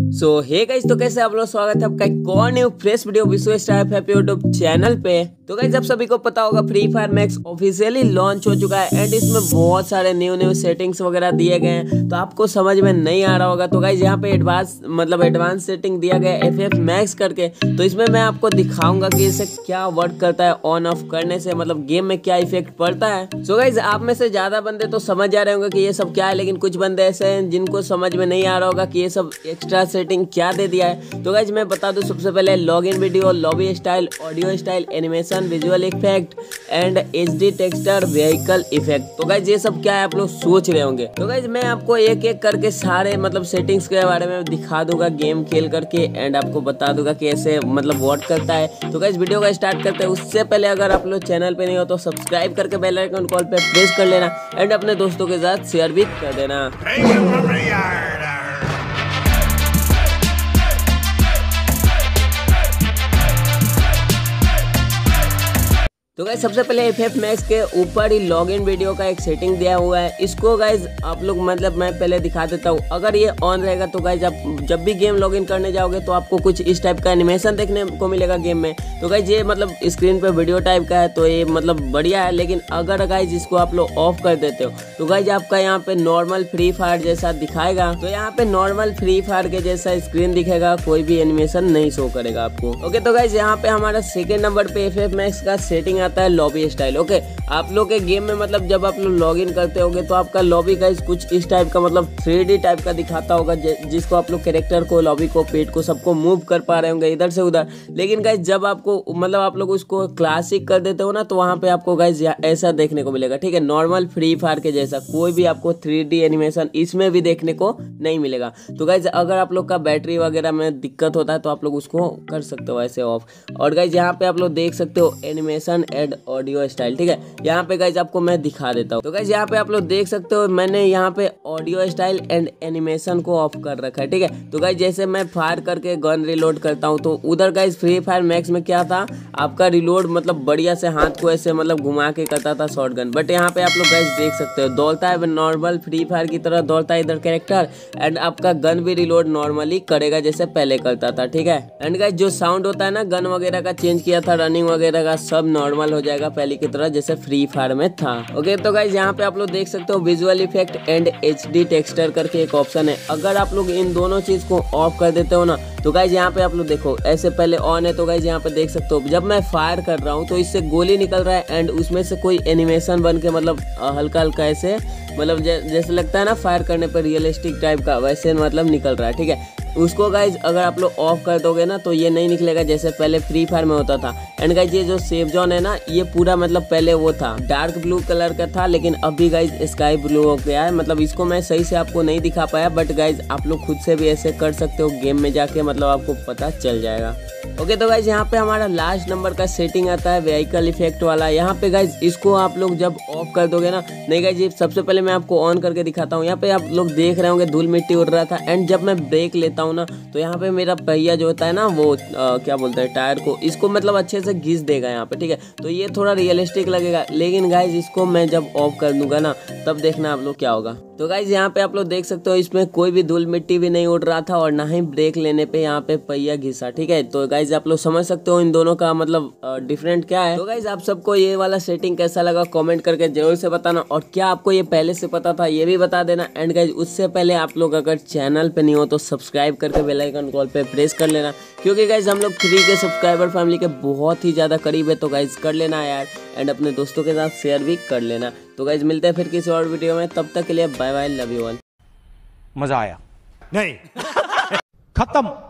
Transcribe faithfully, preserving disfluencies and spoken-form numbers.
सो hey guys, तो कैसे आप लोग, स्वागत है आपका एक और new fresh video Vishwa star happy YouTube channel पे। तो गाइस आप सभी को पता होगा free fire max officially launch हो चुका है एंड इसमें बहुत सारे न्यू न्यू सेटिंग्स वगैरह दिए गए हैं। तो आपको समझ में नहीं आ रहा होगा तो गाइस यहाँ पे एडवांस मतलब एडवांस सेटिंग दिया गया है एफ एफ मैक्स करके। तो इसमें मैं आपको दिखाऊंगा कि इसे क्या वर्क करता है ऑन ऑफ करने से, मतलब गेम में क्या इफेक्ट पड़ता है। सो गाइस आप में से ज्यादा बंदे तो समझ जा रहे होंगे कि ये सब क्या है, लेकिन कुछ बंदे ऐसे हैं जिनको समझ में नहीं आ रहा होगा कि ये सब एक्स्ट्रा सेटिंग क्या दे दिया है। तो गाइस मैं बता दूं, सबसे पहले login video, lobby style, audio style, animation, visual effect and HD texture, vehicle effect. तो गाइस ये सब क्या है आप लोग सोच रहे होंगे। तो गाइस मैं आपको एक एक करके सारे मतलब सेटिंग्स के बारे में दिखा दूंगा गेम खेल करके एंड आपको बता दूंगा कि ऐसे मतलब वर्क करता है। तो गाइस वीडियो का स्टार्ट करते हैं। उससे पहले अगर आप लोग चैनल पे नहीं हो तो सब्सक्राइब करके बेल आइकन कॉल पे प्रेस कर लेना एंड अपने दोस्तों के साथ शेयर भी कर देना। तो गाइस सबसे पहले एफ एफ मैक्स के ऊपर ही लॉगिन वीडियो का एक सेटिंग दिया हुआ है। इसको गाइस आप लोग मतलब मैं पहले दिखा देता हूँ। अगर ये ऑन रहेगा तो गाइस आप जब भी गेम लॉगिन करने जाओगे तो आपको कुछ इस टाइप का एनिमेशन देखने को मिलेगा गेम में। तो गाइस ये मतलब स्क्रीन पे वीडियो टाइप का है तो ये मतलब बढ़िया है। लेकिन अगर गाइस इसको आप लोग ऑफ कर देते हो तो गाइस आपका यहाँ पे नॉर्मल फ्री फायर जैसा दिखाएगा। तो यहाँ पे नॉर्मल फ्री फायर के जैसा स्क्रीन दिखेगा, कोई भी एनिमेशन नहीं शो करेगा आपको। ओके तो गाइस यहाँ पे हमारा सेकेंड नंबर पे एफ एफ मैक्स का सेटिंग आता है लॉबी स्टाइल। ओके आप लोग के गेम में मतलब जब आप लोग लॉगिन करते होगे तो आपका लॉबी गाइस कुछ इस टाइप का मतलब थ्री डी टाइप का दिखाता होगा, जिसको आप लोग कैरेक्टर को, लॉबी को, पेट को सबको मूव कर पा रहे होंगे इधर से उधर। लेकिन गाइस जब आपको मतलब आप लोग उसको क्लासिक कर देते हो ना तो वहां पे आपको गाइस ऐसा देखने को मिलेगा। ठीक है, नॉर्मल फ्री फायर के जैसा कोई भी आपको थ्री डी एनिमेशन इसमें भी देखने को नहीं मिलेगा। तो गाइस अगर आप लोग का बैटरी वगैरह में दिक्कत होता है तो आप लोग उसको कर सकते हो ऐसे ऑफ। और गाइस यहाँ पे आप लोग देख सकते हो एनिमेशन एंड ऑडियो स्टाइल। ठीक है, यहाँ पे गाइस आपको मैं दिखा देता हूँ। तो गाइस यहाँ पे आप लोग देख सकते हो मैंने यहाँ पे ऑडियो स्टाइल एंड एनिमेशन को ऑफ कर रखा है। ठीक है, तो गाइस जैसे मैं फायर करके गन रिलोड करता हूँ तो उधर गाइस फ्री फायर मैक्स में क्या था, आपका रिलोड मतलब बढ़िया से हाथ को ऐसे मतलब घुमा के करता था शॉर्ट गन। बट यहाँ पे आप लोग गाइस देख सकते हो दौड़ता है नॉर्मल फ्री फायर की तरह दौड़ता है इधर कैरेक्टर एंड आपका गन भी रिलोड नॉर्मली करेगा जैसे पहले करता था। ठीक है, एंड गाइस जो साउंड होता है ना गन वगैरह का चेंज किया था, रनिंग वगैरह का सब नॉर्मल हो जाएगा पहले की तरह जैसे फ्री फायर में था। ओके तो गाइस यहाँ पे आप लोग देख सकते हो visual effect and HD texture करके एक ऑप्शन है। अगर आप लोग इन दोनों चीज को ऑफ कर देते हो ना तो गाइस यहाँ पे आप लोग देखो ऐसे पहले ऑन है तो गाइस यहाँ पे देख सकते हो जब मैं फायर कर रहा हूँ तो इससे गोली निकल रहा है एंड उसमें से कोई एनिमेशन बन के मतलब हल्का हल्का ऐसे मतलब जैसे लगता है ना फायर करने पर रियलिस्टिक टाइप का वैसे मतलब निकल रहा है। ठीक है, उसको गाइज अगर आप लोग ऑफ कर दोगे ना तो ये नहीं निकलेगा जैसे पहले फ्री फायर में होता था। एंड गाइज ये जो सेफ जोन है ना ये पूरा मतलब पहले वो था डार्क ब्लू कलर का था, लेकिन अभी गाइज स्काई ब्लू हो गया है। मतलब इसको मैं सही से आपको नहीं दिखा पाया बट गाइज आप लोग खुद से भी ऐसे कर सकते हो गेम में जाके, मतलब आपको पता चल जाएगा। ओके तो गाइज यहाँ पे हमारा लास्ट नंबर का सेटिंग आता है व्हीकल इफेक्ट वाला। यहाँ पे गाइज इसको आप लोग जब ऑफ कर दोगे ना, नहीं गाइज सबसे पहले मैं आपको ऑन करके दिखाता हूँ। यहाँ पे आप लोग देख रहे होंगे धूल मिट्टी उड़ रहा था एंड जब मैं ब्रेक लेता हूँ ना तो यहाँ पे मेरा पहिया जो होता है ना वो आ, क्या बोलते हैं टायर को, इसको मतलब अच्छे से घिस देगा यहाँ पे। ठीक है, तो ये थोड़ा रियलिस्टिक लगेगा। लेकिन गाइज इसको मैं जब ऑफ कर दूंगा ना तब देखना आप लोग क्या होगा। तो गाइज यहाँ पे आप लोग देख सकते हो इसमें कोई भी धूल मिट्टी भी नहीं उड़ रहा था और ना ही ब्रेक लेने पे यहाँ पे पहिया घिसा। ठीक है, तो गाइज आप लोग समझ सकते हो इन दोनों का मतलब डिफरेंट क्या है। तो गाइज आप सबको ये वाला सेटिंग कैसा लगा कमेंट करके जरूर से बताना, और क्या आपको ये पहले से पता था ये भी बता देना। एंड गाइज उससे पहले आप लोग अगर चैनल पे नहीं हो तो सब्सक्राइब करके बेल आइकन कॉल पे प्रेस कर लेना, क्योंकि गाइज हम लोग थ्री के सब्सक्राइबर फैमिली के बहुत ही ज्यादा करीब है। तो गाइज कर लेना यार एंड अपने दोस्तों के साथ शेयर भी कर लेना। तो गाइज मिलते हैं फिर किसी और वीडियो में, तब तक के लिए bye bye, love you all. मजा आया नहीं खत्म।